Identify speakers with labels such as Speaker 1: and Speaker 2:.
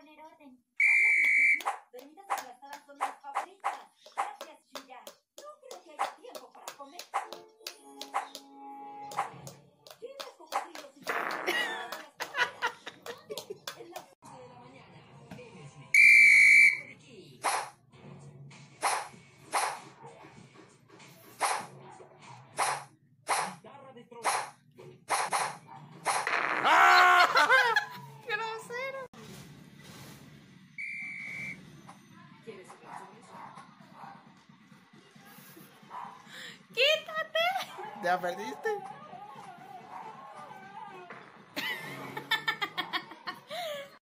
Speaker 1: poner orden. Habla en serio. Bebidas aplastadas son mis favoritas. Gracias, Shuya. No creo que haya tiempo para comer. ¿Tienes cocodrilos y ¿dónde? En las 11 de la mañana. Guitarra de trono.
Speaker 2: ¡Grosero!
Speaker 1: ¿Quieres hablar sobre eso?
Speaker 2: ¡Quítate!
Speaker 3: ¿Ya perdiste?